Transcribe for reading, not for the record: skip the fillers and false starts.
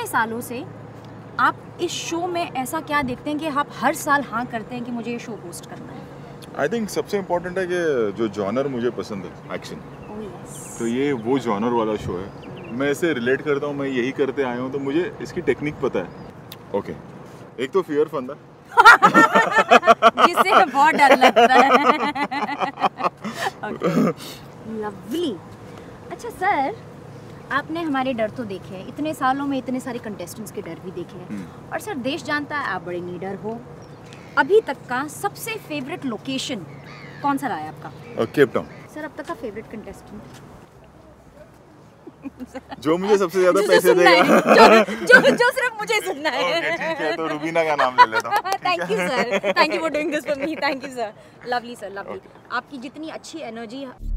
इतने सालों से आप इस शो में ऐसा क्या देखते हैं कि आप हर साल हाँ करते हैं कि मुझे ये शो होस्ट करना है? आई थिंक सबसे इम्पोर्टेंट है कि जो जॉनर मुझे पसंद है, एक्शन। Oh, yes. तो ये वो जॉनर वाला शो है, मैं इसे रिलेट करता हूँ, मैं यही करते आया हूँ, तो मुझे इसकी टेक्निक पता है। ओके, एक तो फियर फंदा जिससे बहुत डर लगता है। लवली। अच्छा सर, आपने हमारे डर तो देखे हैं, इतने सालों में इतने सारे कंटेस्टेंट्स के डर भी देखे हैं, और सर देश जानता है आप बड़े नीडर हो। अभी तक का सबसे फेवरेट लोकेशन कौन सा रहा है आपका? Cape Town. सर अब तक का फेवरेट कंटेस्टेंट जो मुझे सबसे ज्यादा पैसे देगा, जो सिर्फ मुझे सुनना है। ओके ठीक है, तो रुबीना का नाम ले लेता हूँ। Thank you sir, thank you for doing this for me, thank you sir, lovely sir, lovely. आपकी जितनी अच्छी एनर्जी